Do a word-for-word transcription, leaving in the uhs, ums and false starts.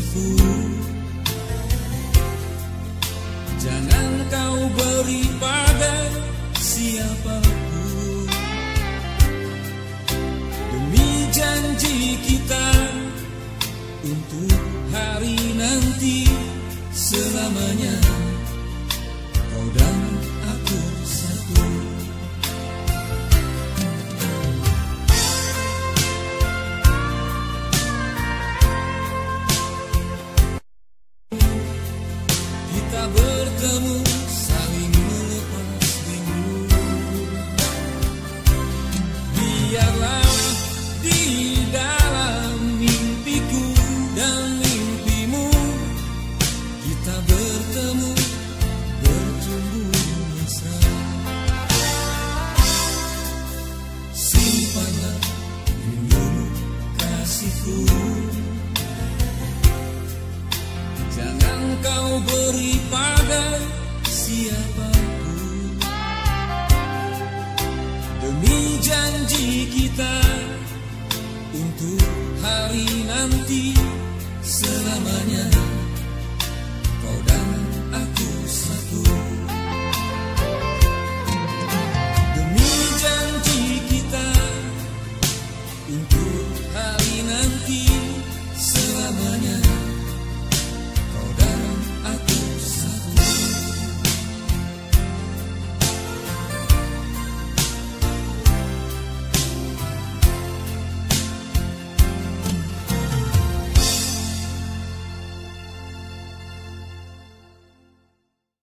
kekasihku. Jangan kau beri pada siapapun, demi janji kita untuk hari nanti selamanya. Kau dan aku satu. Kita bertemu saling melepas rindu. Biarlah di dalam mimpiku dan mimpimu kita bertemu, bertumbuh mesra. Simpanlah rindumu kasihku, jangan kau beri pada siapapun, demi janji kita untuk hari nanti